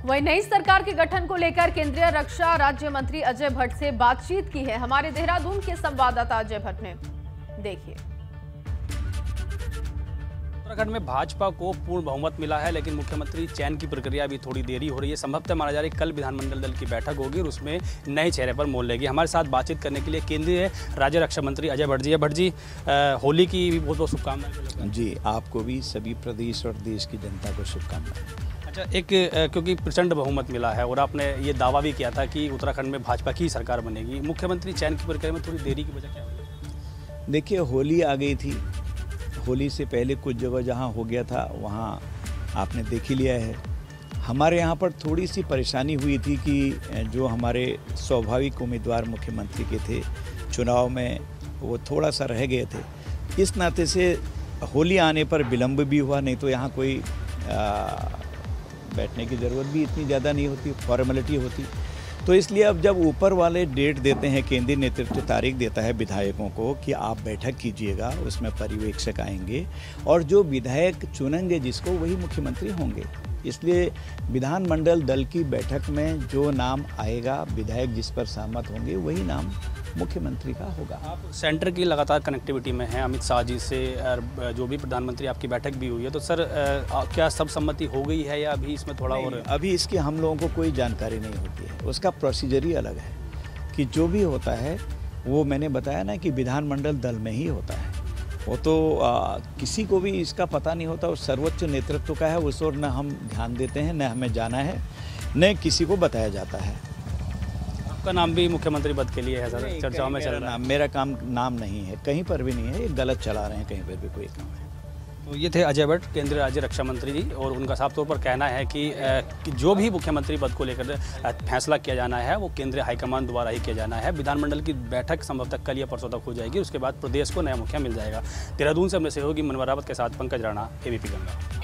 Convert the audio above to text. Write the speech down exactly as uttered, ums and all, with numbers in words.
वहीं नई सरकार के गठन को लेकर केंद्रीय रक्षा राज्य मंत्री अजय भट्ट से बातचीत की है हमारे देहरादून के संवाददाता अजय भट्ट ने। देखिए, उत्तराखंड में भाजपा को पूर्ण बहुमत मिला है, लेकिन मुख्यमंत्री चयन की प्रक्रिया अभी थोड़ी देरी हो रही है। संभवतः माना जा रहा है कल विधानमंडल दल की बैठक होगी और उसमें नए चेहरे पर मोल लेगी। हमारे साथ बातचीत करने के लिए केंद्रीय राज्य रक्षा मंत्री अजय भट्ट जी है। भट्ट जी, होली की भी बहुत बहुत शुभकामनाएं। जी, आपको भी, सभी प्रदेश और देश की जनता को शुभकामनाएं। अच्छा, एक क्योंकि प्रचंड बहुमत मिला है और आपने ये दावा भी किया था कि उत्तराखंड में भाजपा की सरकार बनेगी, मुख्यमंत्री चयन की प्रक्रिया में थोड़ी देरी की वजह क्या है? देखिए, होली आ गई थी। होली से पहले कुछ जगह जहां हो गया था वहां आपने देख ही लिया है। हमारे यहां पर थोड़ी सी परेशानी हुई थी कि जो हमारे स्वाभाविक उम्मीदवार मुख्यमंत्री के थे चुनाव में, वो थोड़ा सा रह गए थे। इस नाते से होली आने पर विलम्ब भी हुआ, नहीं तो यहाँ कोई आ, बैठने की ज़रूरत भी इतनी ज़्यादा नहीं होती, फॉर्मेलिटी होती। तो इसलिए अब जब ऊपर वाले डेट देते हैं, केंद्रीय नेतृत्व तारीख देता है विधायकों को कि आप बैठक कीजिएगा, उसमें पर्यवेक्षक आएंगे और जो विधायक चुनेंगे जिसको, वही मुख्यमंत्री होंगे। इसलिए विधानमंडल दल की बैठक में जो नाम आएगा, विधायक जिस पर सहमत होंगे, वही नाम मुख्यमंत्री का होगा। आप सेंटर की लगातार कनेक्टिविटी में हैं अमित शाह जी से, जो भी प्रधानमंत्री आपकी बैठक भी हुई है, तो सर क्या सब सम्मति हो गई है या अभी इसमें थोड़ा और? अभी इसकी हम लोगों को कोई जानकारी नहीं होती है। उसका प्रोसीजर ही अलग है कि जो भी होता है वो मैंने बताया ना कि विधानमंडल दल में ही होता है। वो तो आ, किसी को भी इसका पता नहीं होता, उस सर्वोच्च नेतृत्व का है, उस ओर न हम ध्यान देते हैं, न हमें जाना है, न किसी को बताया जाता है। आपका नाम भी मुख्यमंत्री पद के लिए है सर, चर्चाओं में चल रहा है। मेरा काम नाम नहीं है, कहीं पर भी नहीं है, ये गलत चला रहे हैं कहीं पर भी कोई काम है। तो ये थे अजय भट्ट, केंद्रीय राज्य रक्षा मंत्री जी, और उनका साफ तौर पर कहना है कि, कि जो भी मुख्यमंत्री पद को लेकर फैसला किया जाना है वो केंद्रीय हाईकमान द्वारा ही किया जाना है। विधानमंडल की बैठक संभवतः कल या परसों तक हो जाएगी, उसके बाद प्रदेश को नया मुखिया मिल जाएगा। देहरादून से अपने सहयोगी मनवर रावत के साथ पंकज राणा, एबीपी गंगा।